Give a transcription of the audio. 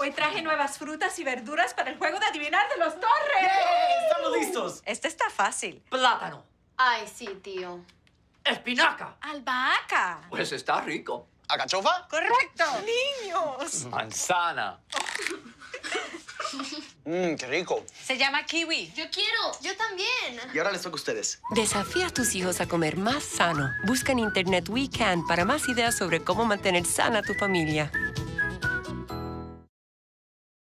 Hoy traje nuevas frutas y verduras para el juego de adivinar de los Torres. ¡Yeah! ¡Estamos listos! Este está fácil. Plátano. Ay, sí, tío. Espinaca. Albahaca. Pues está rico. ¿Alcachofa? ¡Correcto! Niños. Manzana. Qué rico. Se llama kiwi. Yo quiero. Yo también. Y ahora les toca a ustedes. Desafía a tus hijos a comer más sano. Busca en internet We Can para más ideas sobre cómo mantener sana a tu familia.